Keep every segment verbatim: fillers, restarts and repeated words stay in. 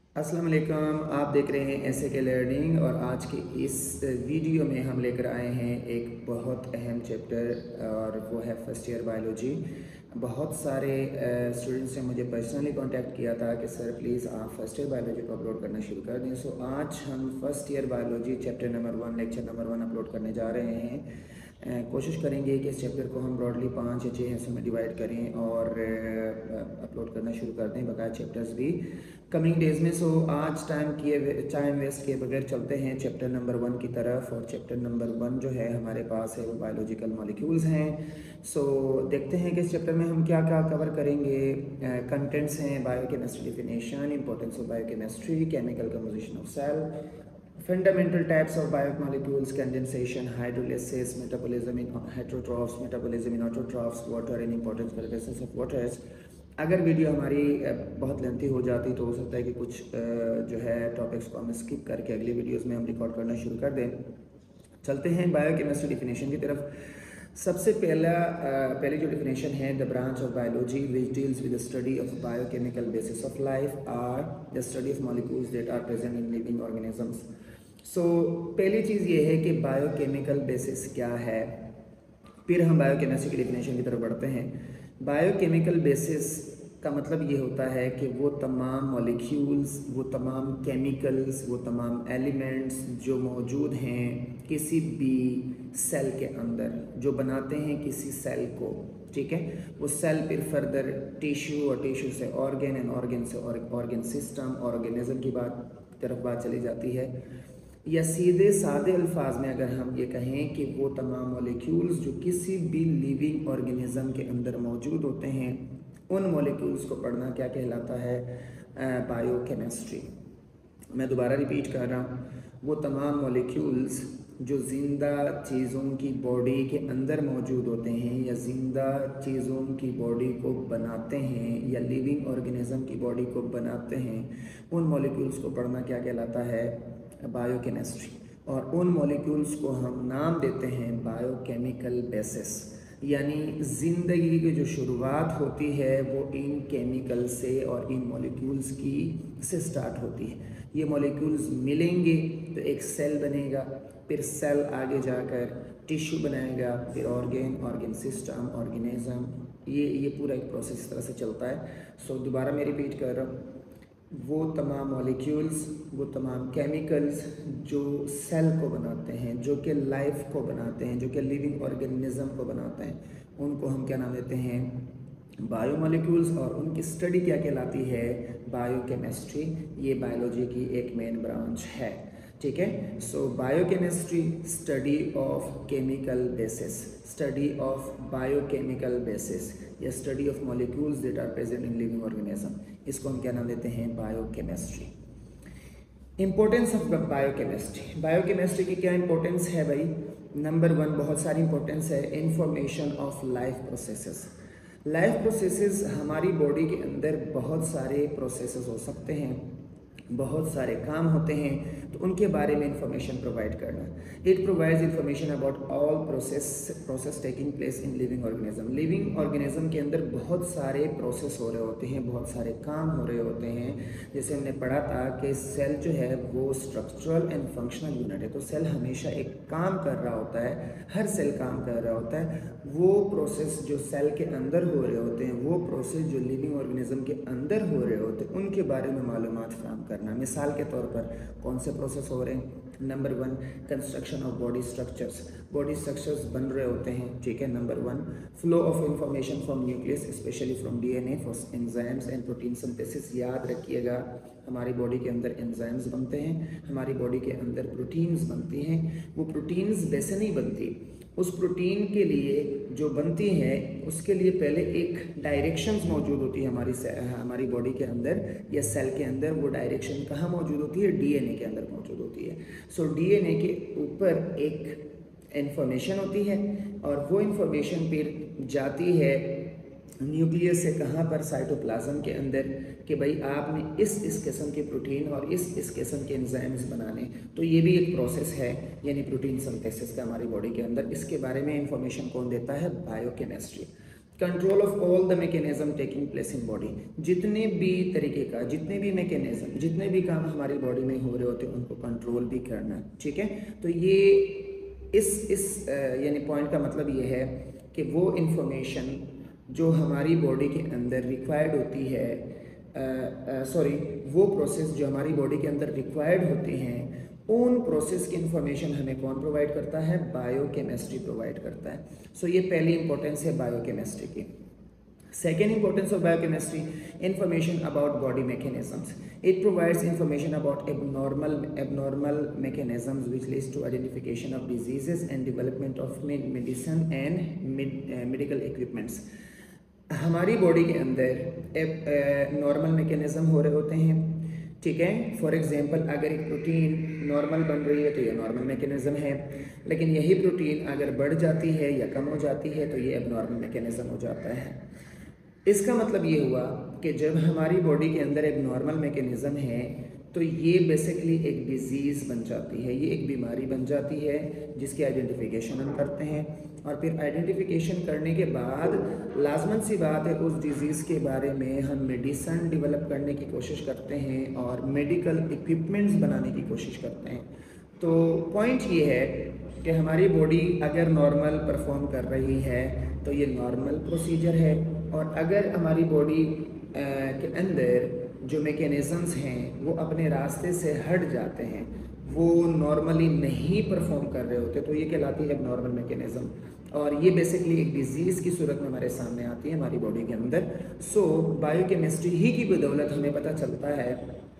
अस्सलाम वालेकुम। आप देख रहे हैं ऐसे के लर्निंग और आज के इस वीडियो में हम लेकर आए हैं एक बहुत अहम चैप्टर और वो है फर्स्ट ईयर बायोलॉजी। बहुत सारे स्टूडेंट्स ने मुझे पर्सनली कांटेक्ट किया था कि सर प्लीज़ आप फर्स्ट ईयर बायोलॉजी को अपलोड करना शुरू कर दें। सो आज हम first year biology chapter number one lecture number one upload करने जा रहे हैं। कोशिश करेंगे कि इस चैप्टर को हम ब्रॉडली पाँच या छः हिस्सों में डिवाइड करें और अपलोड करना शुरू कर दें, बकाया चैप्टर्स भी कमिंग डेज में। सो आज टाइम किए टाइम वेस्ट किए बगैर चलते हैं चैप्टर नंबर वन की तरफ। और चैप्टर नंबर वन जो है हमारे पास है वो बायोलॉजिकल मॉलिक्यूल्स हैं। सो देखते हैं कि इस चैप्टर में हम क्या क्या कवर करेंगे। कंटेंट्स हैं biochemistry definition, importance of biochemistry, chemical composition of cell, fundamental types of biomolecules, condensation, hydrolysis, metabolism in heterotrophs, metabolism in autotrophs, water and important characteristics of waters। अगर वीडियो हमारी बहुत lengthy हो जाती तो हो सकता है कि कुछ जो है टॉपिक्स को हम स्किप करके अगली वीडियोस में हम रिकॉर्ड करना शुरू कर दें। चलते हैं बायोकेमिस्ट्री डिफिनेशन की तरफ। सबसे पहला पहली जो डिफिनेशन है, the branch of biology which deals with the study of biochemical basis of life or the study of molecules that are present in living organisms. So पहली चीज़ ये है कि बायोकेमिकल बेसिस क्या है, फिर हम बायोकेमिस्ट्री की डिफिनेशन की तरफ बढ़ते हैं। बायोकेमिकल बेसिस का मतलब ये होता है कि वो तमाम मॉलिक्यूल्स, वो तमाम केमिकल्स, वो तमाम एलिमेंट्स जो मौजूद हैं किसी भी सेल के अंदर, जो बनाते हैं किसी सेल को, ठीक है, वो सेल फिर फर्दर टिश्यू और टिश्यू से ऑर्गन एंड ऑर्गन से ऑर्गन सिस्टम, ऑर्गेनिज्म की बात तरफ बात चली जाती है। या सीधे सादे अल्फाज में अगर हम ये कहें कि वो तमाम मॉलिक्यूल्स जो किसी भी लिविंग ऑर्गेनिज्म के अंदर मौजूद होते हैं, उन मॉलिक्यूल्स को पढ़ना क्या कहलाता है, बायोकेमिस्ट्री। मैं दोबारा रिपीट कर रहा हूँ, वो तमाम मॉलिक्यूल्स जो ज़िंदा चीज़ों की बॉडी के अंदर मौजूद होते हैं या ज़िंदा चीज़ों की बॉडी को बनाते हैं या लिविंग ऑर्गेनिज्म की बॉडी को बनाते हैं, उन मॉलिक्यूल्स को पढ़ना क्या कहलाता है, बायोकेमिस्ट्री। और उन मॉलिक्यूल्स को हम नाम देते हैं बायोकेमिकल बेसिस। यानी ज़िंदगी की जो शुरुआत होती है वो इन केमिकल से और इन मॉलिक्यूल्स की से स्टार्ट होती है। ये मॉलिक्यूल्स मिलेंगे तो एक सेल बनेगा, फिर सेल आगे जाकर टिश्यू बनाएगा, फिर ऑर्गन, ऑर्गन सिस्टम, ऑर्गेनिज्म, ये ये पूरा एक प्रोसेस इस तरह से चलता है। सो so, दोबारा मैं रिपीट कर रहा हूँ, वो तमाम मॉलिक्यूल्स, वो तमाम केमिकल्स जो सेल को बनाते हैं, जो कि लाइफ को बनाते हैं, जो कि लिविंग ऑर्गेनिज्म को बनाते हैं, उनको हम क्या नाम देते हैं, बायोमॉलिक्यूल्स। और उनकी स्टडी क्या कहलाती है, बायोकेमिस्ट्री। ये बायोलॉजी की एक मेन ब्रांच है, ठीक है। So biochemistry, study of chemical basis, study of biochemical basis या study of molecules that are present in living organism, इसको हम क्या नाम देते हैं, biochemistry. Importance of biochemistry, biochemistry की क्या इंपॉर्टेंस है भाई। नंबर वन, बहुत सारी इंपॉर्टेंस है, information of life processes. Life processes, हमारी बॉडी के अंदर बहुत सारे प्रोसेसेस हो सकते हैं, बहुत सारे काम होते हैं, तो उनके बारे में इंफॉर्मेशन प्रोवाइड करना। It provides information about all process process taking place in living organism. Living organism के अंदर बहुत सारे प्रोसेस हो रहे होते हैं, बहुत सारे काम हो रहे होते हैं। जैसे हमने पढ़ा था कि सेल जो है वो स्ट्रक्चरल एंड फंक्शनल यूनिट है, तो सेल हमेशा एक काम कर रहा होता है, हर सेल काम कर रहा होता है। वो प्रोसेस जो सेल के अंदर हो रहे होते हैं, वो प्रोसेस जो लिविंग ऑर्गेनिज्म के अंदर हो रहे होते हैं, उनके बारे में मालूमात फराहम करना। मिसाल के तौर पर कौन से प्रोसेस हो रहे हैं, number one, construction of body structures, body structures बन रहे होते हैं, ठीक है, number one. Flow of information from nucleus specially from DNA for enzymes and protein synthesis. याद रखिएगा, हमारी बॉडी के अंदर एंजाइम्स बनते हैं, हमारी बॉडी के अंदर प्रोटीन्स बनती हैं। वो प्रोटीन्स वैसे नहीं बनती, उस प्रोटीन के लिए जो बनती है उसके लिए पहले एक डायरेक्शंस मौजूद होती है हमारी हमारी बॉडी के अंदर या सेल के अंदर। वो डायरेक्शन कहाँ मौजूद होती है, डीएनए के अंदर मौजूद होती है। सो डीएनए के ऊपर एक इंफॉर्मेशन होती है और वो इंफॉर्मेशन फिर जाती है न्यूक्लियस से कहाँ पर, साइटोप्लाज्म के अंदर, कि भाई आपने इस इस किस्म के प्रोटीन और इस इस किस्म के एंजाइम्स बनाने। तो ये भी एक प्रोसेस है, यानी प्रोटीन सिंथेसिस का हमारी बॉडी के अंदर। इसके बारे में इंफॉर्मेशन कौन देता है, biochemistry. Control of all the mechanism taking place in body, जितने भी तरीके का जितने भी मैकेनिज्म जितने भी काम हमारी बॉडी में हो रहे होते हैं उनको कंट्रोल भी करना, ठीक है। तो ये इस इस यानी पॉइंट का मतलब ये है कि वो इंफॉर्मेशन जो हमारी बॉडी के अंदर रिक्वायर्ड होती है, सॉरी वो प्रोसेस जो हमारी बॉडी के अंदर रिक्वायर्ड होते हैं, उन प्रोसेस की इंफॉर्मेशन हमें कौन प्रोवाइड करता है? बायोकेमिस्ट्री प्रोवाइड करता है। सो so, ये पहली इंपॉर्टेंस है बायोकेमिस्ट्री की। Second importance of biochemistry, information about body mechanisms. It provides information about abnormal abnormal mechanisms which leads to identification of diseases and development of medicine and medical equipments. हमारी body के अंदर normal mechanism हो रहे होते हैं, ठीक है। For example अगर एक प्रोटीन नॉर्मल बन रही है तो ये नॉर्मल मैकेनिज्म है, लेकिन यही प्रोटीन अगर बढ़ जाती है या कम हो जाती है तो ये एबनॉर्मल मैकेनिज्म हो जाता है। इसका मतलब ये हुआ कि जब हमारी बॉडी के अंदर एक नॉर्मल मैकेनिज्म है तो ये बेसिकली एक डिजीज़ बन जाती है, ये एक बीमारी बन जाती है जिसकी आइडेंटिफिकेशन हम करते हैं, और फिर आइडेंटिफिकेशन करने के बाद लाजमन सी बात है उस डिज़ीज़ के बारे में हम मेडिसिन डेवलप करने की कोशिश करते हैं और मेडिकल इक्विपमेंट्स बनाने की कोशिश करते हैं। तो पॉइंट ये है कि हमारी बॉडी अगर नॉर्मल परफॉर्म कर रही है तो ये नॉर्मल प्रोसीजर है, और अगर हमारी बॉडी के अंदर जो मैकेनिज़म्स हैं वो अपने रास्ते से हट जाते हैं, वो नॉर्मली नहीं परफॉर्म कर रहे होते, तो ये कहलाती है नॉर्मल मैकेनिज़्म, और ये बेसिकली एक डिजीज़ की सूरत में हमारे सामने आती है हमारी बॉडी के अंदर। सो बायोकेमिस्ट्री ही की बदौलत हमें पता चलता है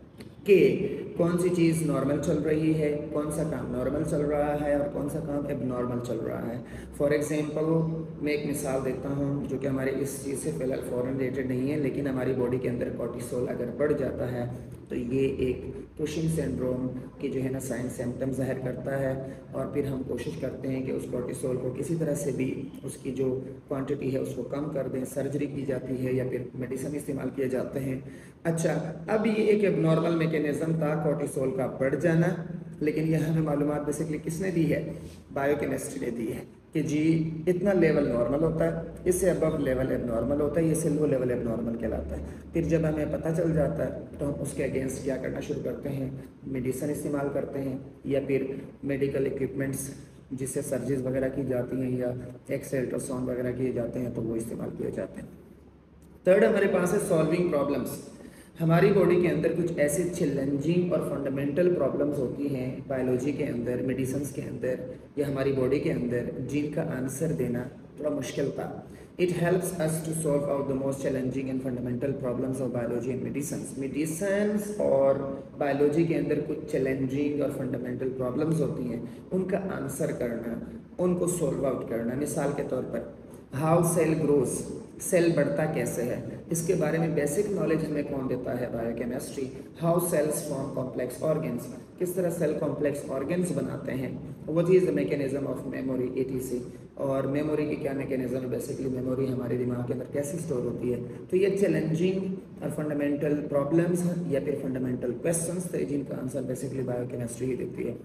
कि कौन सी चीज़ नॉर्मल चल रही है, कौन सा काम नॉर्मल चल रहा है और कौन सा काम एबनॉर्मल चल रहा है। फॉर एग्जांपल मैं एक मिसाल देता हूँ जो कि हमारे इस चीज़ से फिलहाल फ़ौरन रिलेटेड नहीं है, लेकिन हमारी बॉडी के अंदर कॉर्टिसोल अगर बढ़ जाता है तो ये एक कुशिंग सिंड्रोम की जो है ना साइन सिम्टम ज़ाहिर करता है, और फिर हम कोशिश करते हैं कि उस कॉर्टिसोल को किसी तरह से भी उसकी जो क्वांटिटी है उसको कम कर दें, सर्जरी की जाती है या फिर मेडिसिन इस्तेमाल किए जाते हैं। अच्छा, अब ये एक एबनॉर्मल मैकेनिज्म था कॉर्टिसोल का बढ़ जाना, लेकिन यह हमें मालूमात बेसिकली किसने दी है? बायोकेमिस्ट्री ने दी है कि जी इतना लेवल नॉर्मल होता है, इससे अबव लेवल एबनॉर्मल होता है, ये से लो लेवल एबनॉर्मल कहलाता है। फिर जब हमें पता चल जाता है तो हम उसके अगेंस्ट क्या करना शुरू करते हैं? मेडिसिन इस्तेमाल करते हैं या फिर मेडिकल इक्विपमेंट्स जिससे सर्जरीज वगैरह की जाती हैं या एक्स-रे अल्ट्रासाउंड वगैरह किए जाते हैं तो वो इस्तेमाल किए जाते हैं। थर्ड हमारे पास है सॉल्विंग प्रॉब्लम्स। हमारी बॉडी के अंदर कुछ ऐसे चैलेंजिंग और फंडामेंटल प्रॉब्लम्स होती हैं बायोलॉजी के अंदर, मेडिसिन के अंदर या हमारी बॉडी के अंदर, जिनका आंसर देना थोड़ा मुश्किल था। It helps us to solve out the most challenging and fundamental problems of biology and medicine. Medicine और बायोलॉजी के अंदर कुछ चैलेंजिंग और फंडामेंटल प्रॉब्लम्स होती हैं, उनका आंसर करना, उनको सॉल्व आउट करना। मिसाल के तौर पर हाउ सेल ग्रोज, सेल बढ़ता कैसे है, इसके बारे में बेसिक नॉलेज हमें कौन देता है? Biochemistry. How cells form complex organs, किस तरह सेल कॉम्प्लेक्स ऑर्गन्स बनाते हैं। What is the mechanism of memory, etc, और मेमोरी की क्या मैकेनिज्म है? बेसिकली मेमोरी हमारे दिमाग के अंदर कैसे स्टोर होती है। तो ये चैलेंजिंग और फंडामेंटल प्रॉब्लम्स या फिर फंडामेंटल क्वेश्चंस थे जिनका आंसर बेसिकली बायोकेमिस्ट्री ही देती है।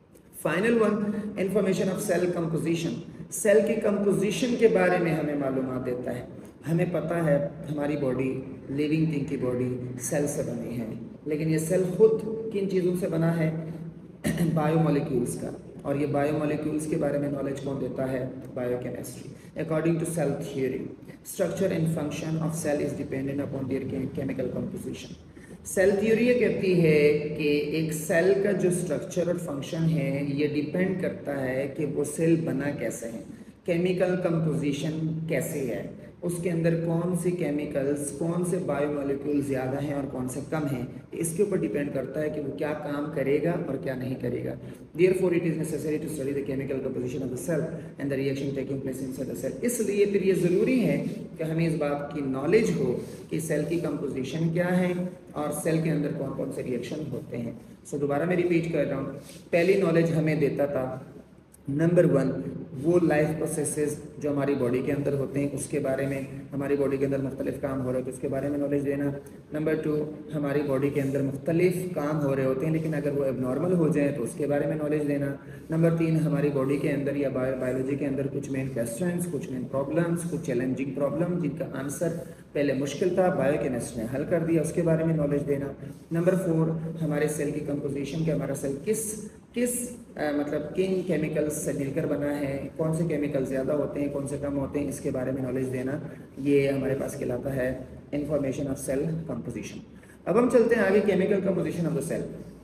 Final one, information of cell composition. Cell की कंपोजिशन के बारे में हमें मालूमात देता है। हमें पता है हमारी बॉडी, लिविंग थिंग की बॉडी सेल से बनी है, लेकिन ये सेल खुद किन चीज़ों से बना है? बायोमोलिक्यूल्स का, और ये बायोमोलिक्यूल्स के बारे में नॉलेज कौन देता है? Biochemistry. According to cell theory, structure and function of cell is dependent upon their chemical composition. Cell theory ये कहती है कि एक सेल का जो स्ट्रक्चर और फंक्शन है ये डिपेंड करता है कि वो सेल बना कैसे है, केमिकल कंपोजिशन कैसे है, उसके अंदर कौन सी केमिकल्स, कौन से बायोमोलिक्यूल ज़्यादा हैं और कौन से कम हैं, इसके ऊपर डिपेंड करता है कि वो क्या काम करेगा और क्या नहीं करेगा। Therefore it is necessary to study the chemical composition of the cell and the reaction taking place inside the cell. इसलिए फिर ये ज़रूरी है कि हमें इस बात की नॉलेज हो कि सेल की कंपोजिशन क्या है और सेल के अंदर कौन कौन से रिएक्शन होते हैं। सो so, दोबारा मैं रिपीट कर रहा हूँ, पहली नॉलेज हमें देता था नंबर वन, वो लाइफ प्रोसेसेस जो हमारी बॉडी के अंदर होते हैं उसके बारे में, हमारी बॉडी के अंदर मुख्तलिफ काम हो रहे होते हैं उसके बारे में नॉलेज देना। नंबर टू, हमारी बॉडी के अंदर मुख्तलिफ काम हो रहे होते हैं लेकिन अगर वो एबनॉर्मल हो जाए तो उसके बारे में नॉलेज देना। नंबर तीन, हमारी बॉडी के अंदर या बायोलॉजी के अंदर कुछ मेन क्वेश्चंस, कुछ मेन प्रॉब्लम्स, कुछ चैलेंजिंग प्रॉब्लम जिनका आंसर पहले मुश्किल था, बायोकेमिस्ट ने हल कर दिया, उसके बारे में नॉलेज देना। नंबर फोर, हमारे सेल की कंपोजिशन के, हमारा सेल किस किस आ, मतलब किन केमिकल्स से मिलकर बना है, कौन से केमिकल ज़्यादा होते हैं, कौन से कम होते हैं, इसके बारे में नॉलेज देना। ये हमारे पास कहलाता है इंफॉर्मेशन ऑफ सेल कंपोजिशन। अब हम चलते हैं आगे, chemical composition of the cell.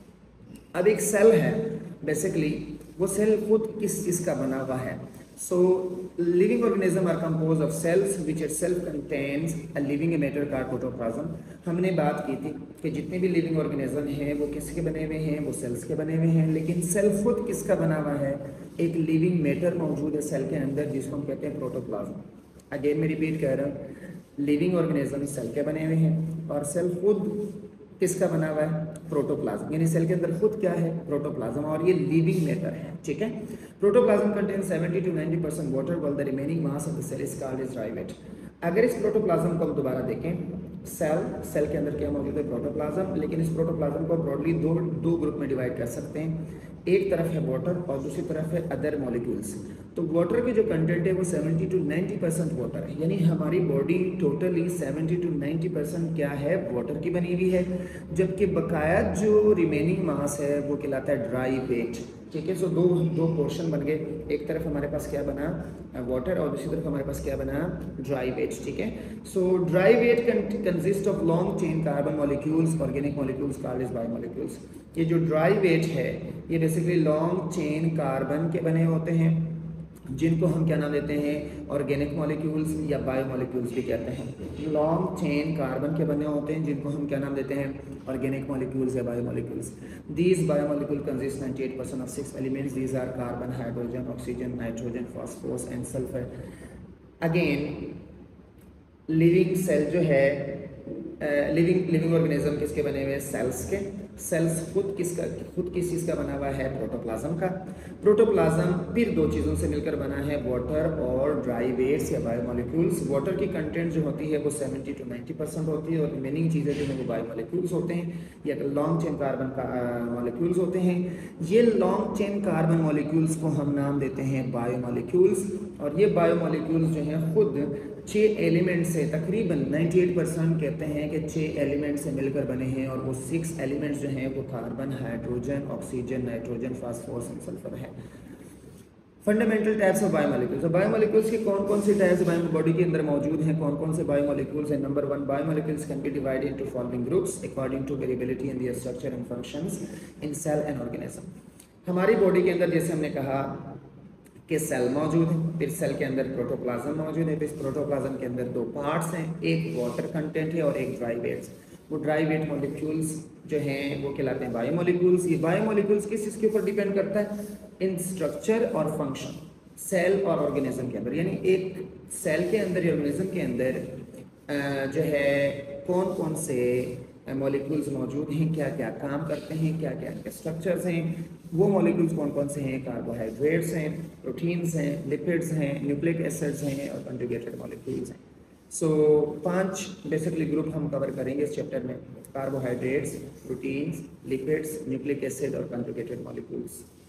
अब एक सेल है, बेसिकली वो सेल खुद किस चीज़ का बना हुआ है। So living organism are composed of cells which itself contains a living matter called protoplasm। हमने बात की थी कि जितने भी लिविंग ऑर्गेनिज्म हैं वो किसके बने हुए हैं, वो सेल्स के बने हुए हैं। लेकिन सेल खुद किसका बना हुआ है, एक लिविंग मैटर मौजूद है सेल के अंदर जिसको हम कहते हैं प्रोटोप्लाज्म। अगेन मैं रिपीट कर रहा हूँ, लिविंग ऑर्गेनिज्म सेल के बने हुए हैं और सेल खुद किसका बना हुआ है, प्रोटोप्लाज्म। यानी सेल के अंदर खुद क्या है, प्रोटोप्लाज्म, और ये लिविंग मैटर है। ठीक है, protoplasm contain seventy to ninety percent water while the remaining mass of the cell is called as dry weight. अगर इस प्रोटोप्लाज्म को हम दोबारा देखें, सेल सेल के अंदर क्या मौजूद है, प्रोटोप्लाज्म। लेकिन इस प्रोटोप्लाज्म को ब्रॉडली दो दो ग्रुप में डिवाइड कर सकते हैं। एक तरफ है वाटर और दूसरी तरफ है अदर मॉलिक्यूल्स। तो वाटर की जो कंटेंट है वो seventy to ninety percent water है, यानी हमारी body totally seventy to ninety percent क्या है, वाटर की बनी हुई है। जबकि बकाया जो रिमेनिंग मास है वो कहलाता है ड्राई वेट। ठीक है, सो दो दो पोर्शन बन गए, एक तरफ हमारे पास क्या बना, वाटर, और दूसरी तरफ हमारे पास क्या बना, ड्राई वेट। ठीक है, so dry weight consist of long chain carbon molecules, organic molecules called as biomolecules. ये जो ड्राई वेट है ये बेसिकली लॉन्ग चेन कार्बन के बने होते हैं जिनको हम क्या नाम देते हैं, ऑर्गेनिक मॉलिक्यूल्स या बायोमॉलिक्यूल्स भी कहते हैं। लॉन्ग चेन कार्बन के बने होते हैं जिनको हम क्या नाम देते हैं, ऑर्गेनिक मॉलिक्यूल्स या biomolecules. These biomolecule consist ninety eight percent of six elements. These are carbon, hydrogen, oxygen, nitrogen, phosphorus and sulphur. Again living cell जो है, लिविंग लिविंग ऑर्गेनिज्म किसके बने हुए हैं, सेल्स के। सेल्स खुद किसका खुद किस चीज़ का बना हुआ है, प्रोटोप्लाज्म का। प्रोटोप्लाज्म फिर दो चीज़ों से मिलकर बना है, वाटर और ड्राई वेट्स या बायोमॉलिक्यूल्स। वाटर की कंटेंट जो होती है वो सेवेंटी टू नाइंटी परसेंट होती है और रिमेनिंग चीज़ें जो है वो बायोमॉलिक्यूल्स होते हैं या लॉन्ग चेन कार्बन का मॉलिक्यूल्स होते हैं। ये लॉन्ग चेन कार्बन मॉलिक्यूल्स को हम नाम देते हैं बायोमॉलिक्यूल्स। और ये बायोमॉलिक्यूल्स जो हैं खुद छः एलिमेंट से, तकरीबन अट्ठानवे परसेंट कहते हैं कि छः एलिमेंट से मिलकर बने हैं और वो सिक्स एलिमेंट्स जो हैं वो carbon, hydrogen, oxygen, nitrogen, phosphorus and sulphur है। Fundamental types of biomolecules. तो बायोमॉलिक्यूल्स की कौन कौन सी टाइप्स बायो बॉडी के अंदर मौजूद हैं, कौन कौन से बायोमॉलिक्यूल्स हैं। Number one, biomolecules can be divided into following groups according to variability in their structure and functions in cell and organism. हमारी बॉडी के अंदर जैसे हमने कहा कि सेल मौजूद है, फिर सेल के अंदर प्रोटोप्लाज्म मौजूद है, फिर प्रोटोप्लाज्म के अंदर दो पार्ट्स हैं, एक वाटर कंटेंट है और एक ड्राई वेट्स। वो ड्राई वेट मॉलिक्यूल्स जो हैं वो कहलाते हैं बायोमॉलिक्यूल्स। ये बायोमॉलिक्यूल्स किस चीज़ के ऊपर डिपेंड करता है, इन स्ट्रक्चर और फंक्शन सेल और ऑर्गेनिज्म के अंदर। यानी एक सेल के अंदर या ऑर्गेनिज्म के अंदर जो है कौन कौन से मॉलिक्यूल्स मौजूद हैं, क्या क्या काम करते हैं, क्या क्या इनके स्ट्रक्चर्स हैं, वो मॉलिक्यूल्स कौन कौन से हैं। कार्बोहाइड्रेट्स हैं, प्रोटीन्स हैं, लिपिड्स हैं, न्यूक्लिक एसिड्स हैं और कंजुगेटेड मॉलिक्यूल्स हैं। सो so, पांच बेसिकली ग्रुप हम कवर करेंगे इस चैप्टर में, carbohydrates, proteins, lipids, nucleic acid और कंजुगेटेड मॉलिक्यूल्स।